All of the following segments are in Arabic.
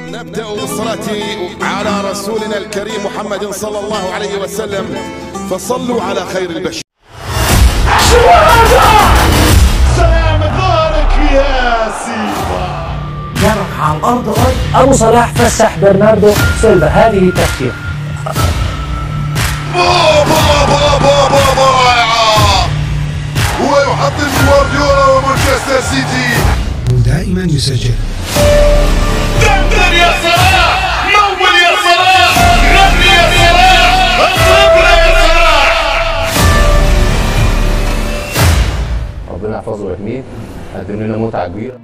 نبدأ بالصلاة على رسولنا الكريم محمد صلى الله عليه وسلم، فصلوا على خير البشر. سلام دارك يا سيفا. جرح على الأرض أبو صلاح فسح برناردو سيلفا. هذه التفكير. بابا رائعة. هو يحطم جوارديولا ومانشستر سيتي ودائما يسجل. دندن يا صلاح، مول يا صلاح، غني يا صلاح، اضربنا يا صلاح. ربنا يحفظه ويحميه، قدم لنا متعة كبيرة.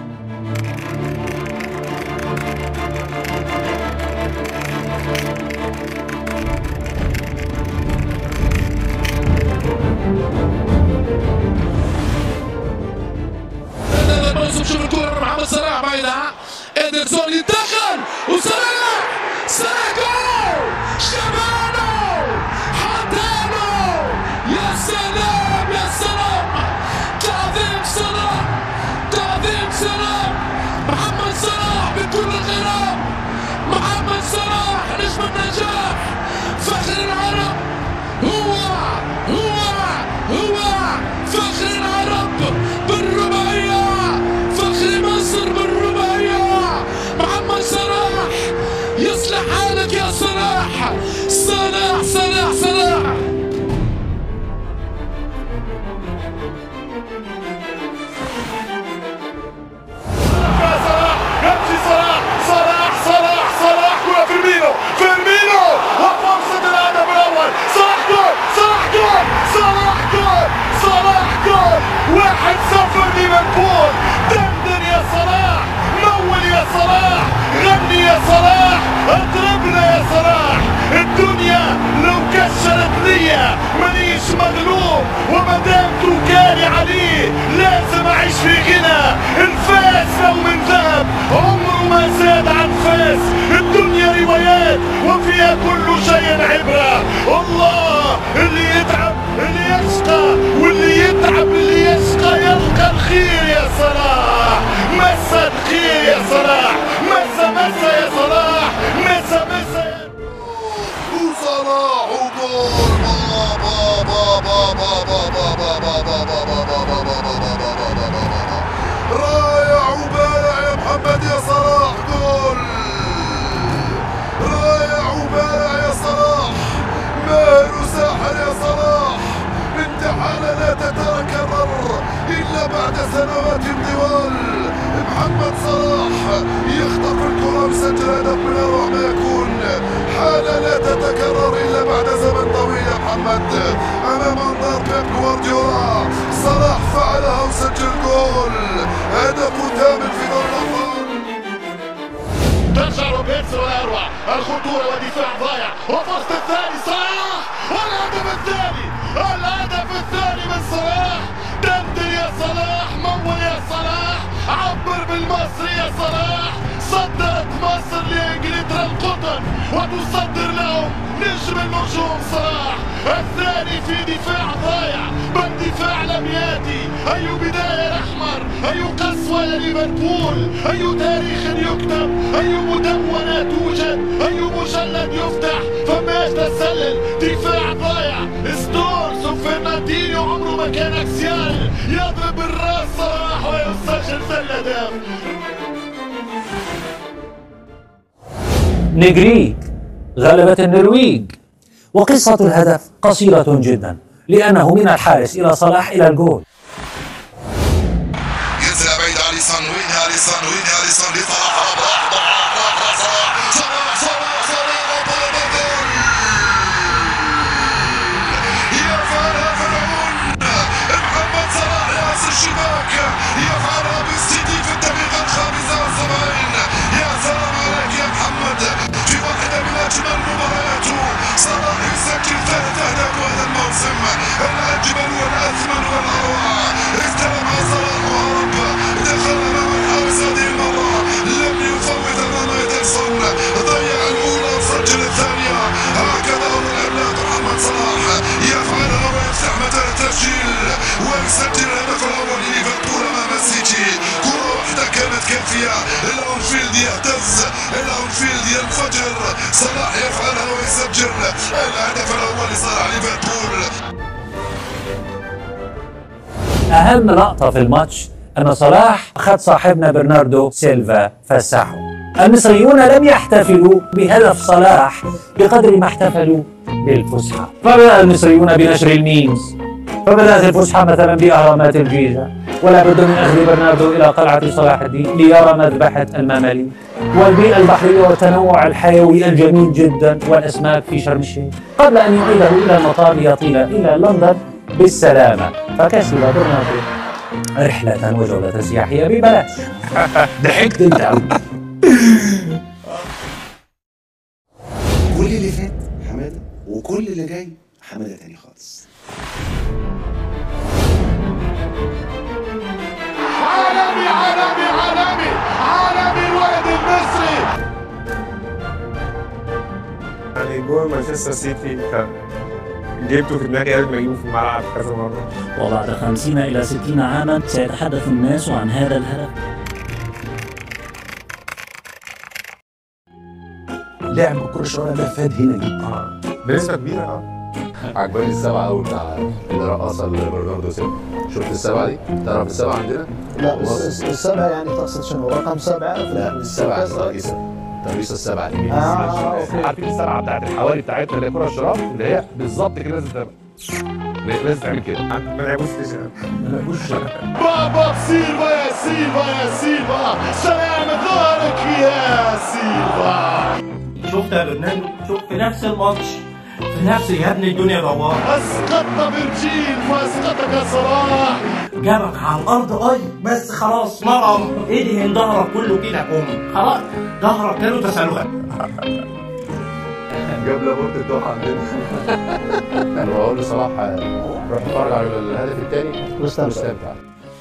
شوف الكورة محمد صلاح بعيدها، إيدرسون يتدخل وصلاح جول، شبانو حطانو. يا سلام يا سلام، تعظيم صلاح، تعظيم صلاح. محمد صلاح بكل الغرام، محمد صلاح نجم النجاح، فخر العرب. هو فخر العرب بالرباعية، فخر مصر بالرباعية. محمد صلاح يصلح حالك يا صلاح. صلاح صلاح صلاح. يا صلاح، يمشي صلاح صلاح صلاح صلاح. كرة فيرمينو وفرصة الهدف الأول. صلاح جول، صلاح جول، صلاح جول، صلاح جول. 1-0 ليفربول. دندن يا صلاح، مول يا صلاح، غني يا صلاح، اضربنا يا صلاح. الدنيا لو كسرت ليا مانيش مغلوب، ومادام توكالي عليه لازم اعيش في غنى. الفاس لو من ذهب عمره ما زاد عن فاس. الدنيا روايات وفيها كل شيء عبرة. الله اللي يتعب اللي يشقى، واللي يتعب اللي يشقى يلقى الخير يا صلاح. مسا الخير يا صلاح، مسا يا صلاح، مسا يا وصلاح وجول. رايع وبارع يا محمد يا صلاح. جول رايع وبارع يا صلاح، ماهر وساحر يا صلاح. انت حالة لا تتكرر إلا بعد سنوات طوال. محمد صلاح يخطف الكرة ويسجل هدف من أروع ما يكون. حالة لا تتكرر إلا بعد زمن طويل يا محمد. أمام أنظار بيب جوارديولا صلاح فعلها وسجل جول، هدفه الثامن في دوري الأبطال. ترجع روبرتسون والأروع، الخطورة ودفاع ضايع، وفرصة الثاني صلاح، الهدف الثاني من صلاح. دندن يا صلاح، مول يا صلاح، عبر بالمصري يا صلاح. صدرت مصر لإنجلترا القطن وتصدر لهم نجم النجوم صلاح. الثاني في دفاع ضايع، بل دفاع لم ياتي. أي بداية الأحمر، أي قسوة لليفربول، أي تاريخ يكتب، أي مدونة توجد، أي مجلد يفتح. فماش تسلل، دفاع ضايع. ستونز وفرناندينيو عمره ما كان اكسيال. يضرب الراس صلاح ويسجل الهدف. نجريج غلبت النرويج. وقصة الهدف قصيرة جدا، لأنه من الحارس إلى صلاح إلى الجول. ينزل بعيد أليسون، وين أليسون لصلاح. الشباك يفعلها بالسيتي في الدقيقة 75. يا سلام عليك يا محمد، في واحدة من أجمل مبارياته صلاح يسجل 3 أهداف هذا الموسم، الأجمل والأثمن والأروع. استلم صلاح وهرب، دخل أمام الحارس هذه المرة، لم يفوت أمام إيدرسون، ضيع الأولى وسجل الثانية. هكذا هو العملاق محمد صلاح يفعلها ويفتح مجال التسجيل ويسجل الهدف الأول لليفربول أمام السيتي. كرة واحدة كانت كافية، الأونفيلد يهتز، أهم لقطة في الماتش أن صلاح أخذ صاحبنا برناردو سيلفا فسحه. المصريون لم يحتفلوا بهدف صلاح بقدر ما احتفلوا بالفسحة. فبدأ المصريون بنشر الميمز، فبدأت الفسحة مثلا بأهرامات الجيزة، ولا بد من أخذ برناردو إلى قلعة صلاح الدين ليرى مذبحة المماليك والبيئة البحرية والتنوع الحيوي الجميل جدا والأسماك في شرم الشيخ، قبل أن يعيده إلى المطار ليطيل إلى لندن بالسلامة. فكسب برناردو رحلة وجولة سياحية ببلاش. ضحكت أنت أوي. كل اللي فات حماده وكل اللي جاي حماده تاني خالص. عالمي عالمي عالمي عالمي الولد المصري. يعني جول مانشستر سيتي جبته في دماغي قبل ما اجيبه في الملعب كذا مره. وبعد 50 إلى 60 عاما سيتحدث الناس عن هذا الهدف. لعب الكره الشرعيه ده فاد هنا جدا بنسبه كبيره. عجباني السبعه قوي بتاع اللي رقصها لبرناردو سيلفا. شفت السبعه دي؟ تعرف السبعه عندنا؟ لا السبعه يعني تقصد شنو؟ رقم 7؟ لا السبعه ترقيصه السبعه دي. اوكي. عارفين السبعه بتاعت الحوالي بتاعتنا اللي هي كره الشراب اللي هي بالظبط كده لازم تعمل. لازم تعمل كده. ما لعبوش بابا سيلفا يا سيلفا يا سيلفا، سلامة ظهرك يا سيلفا. شفت يا برناردو؟ شوف في نفس الماتش في نفس يا ابني الدنيا دوار. اسقطت فيرجيل واسقطك يا صلاح. جابك على الارض بس خلاص مرة ادهن ظهرك كله كده كوم خلاص ظهرك كله تسلخ. جاب لابورت الدوحه عندنا. انا بقول لصلاح روح اتفرج على الهدف الثاني واستمتع.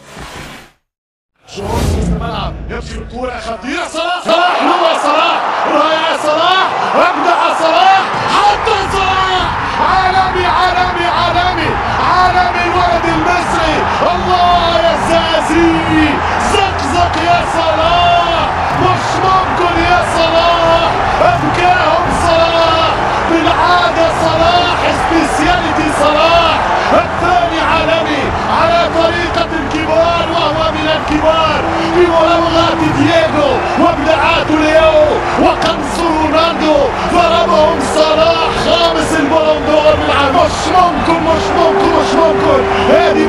شوط وسط الملعب يمشي بالكورة خطيرة. صلاح هو صلاح رايح صلاح ابدع صلاح حتى صلاح. عالمي عالمي عالمي عالمي الولد المصري. الله يا زازي زقزق يا صلاح مش ممكن يا صلاح. ابكاهم صلاح بالعادة صلاح سبيسياليتي صلاح. الثاني عالمي على طريقة الكبار وهو من الكبار في مراوغات دييغو وابداعات ليو وقنص رونالدو. ضربهم صلاح خامس البالون دور بالعام. مش ممكن. هذه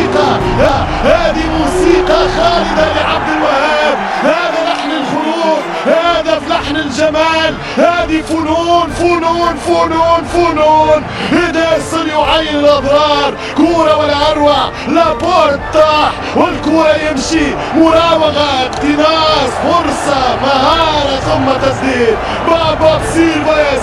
موسيقى خالدة لعبد الوهاب. هذا لحن الخروج، هذا في لحن الجمال. هذه فنون هذا يصل يعين الاضرار. كوره ولا اروع. لابورت طاح والكوره يمشي. مراوغه اقتناص فرصه مهاره ثم تسديد. بابا سيلفا يا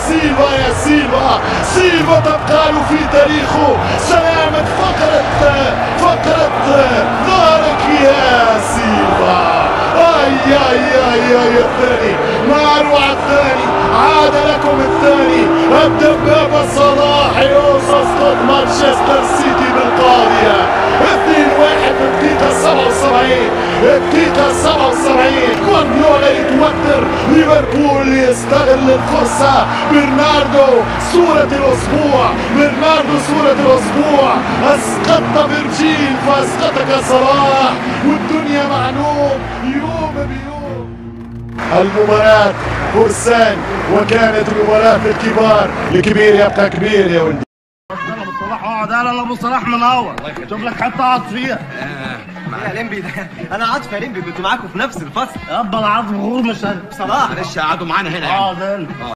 سيلفا تبقى له في تاريخه سلامة فقرة ظهرك يا سيلفا. اي الثاني ما اروع الثاني. عاد لكم الثاني. الدبابة صلاح يوصل مانشستر سيتي بالقاضية 2-1 في الدقيقة 77. الدقيقة 77 جوارديولا يتوتر. ليفربول يستغل الفرصة. برناردو صورة الأسبوع. أسقطت فيرجيل فأسقطك صلاح والدنيا معلوم يوم بيوم. المباراة فرسان وكانت المباراة في الكبار. الكبير يبقى كبير يا ولدي. يلا ابو صلاح اقعد. يلا ابو صلاح منور. شوف لك حتى اقعد فيها. يا لمبي ده انا عاطف يا لمبي كنت معاكم في نفس الفصل. يابا العظم غور مش صلاح. معلش قعدوا معانا هنا اقعد هنا.